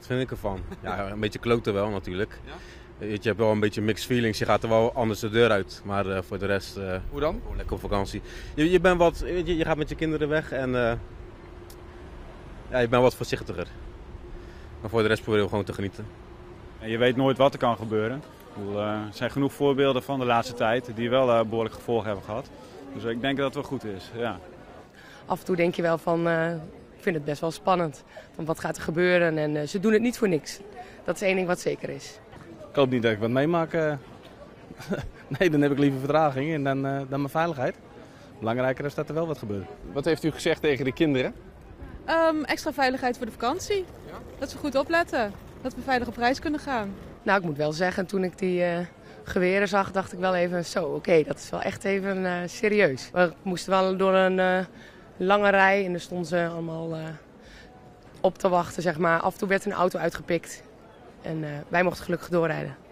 Wat vind ik ervan? Ja, een beetje kloten wel natuurlijk. Ja? Je hebt wel een beetje mixed feelings. Je gaat er wel anders de deur uit. Maar voor de rest... Hoe dan? Gewoon lekker op vakantie. Je gaat met je kinderen weg en je bent wat voorzichtiger. Maar voor de rest proberen we gewoon te genieten. En je weet nooit wat er kan gebeuren. Er zijn genoeg voorbeelden van de laatste tijd die wel behoorlijk gevolgen hebben gehad. Dus ik denk dat het wel goed is, ja. Af en toe denk je wel van, ik vind het best wel spannend. Van wat gaat er gebeuren en ze doen het niet voor niks. Dat is één ding wat zeker is. Ik hoop niet dat ik wat meemaak. Nee, dan heb ik liever vertraging en dan mijn veiligheid. Belangrijker is dat er wel wat gebeurt. Wat heeft u gezegd tegen de kinderen? Extra veiligheid voor de vakantie. Ja? Dat ze goed opletten. Dat we veilig op reis kunnen gaan. Nou, ik moet wel zeggen, toen ik die geweren zag, dacht ik wel even zo, oké, dat is wel echt even serieus. We moesten wel door een lange rij en er stonden ze allemaal op te wachten, zeg maar. Af en toe werd een auto uitgepikt en wij mochten gelukkig doorrijden.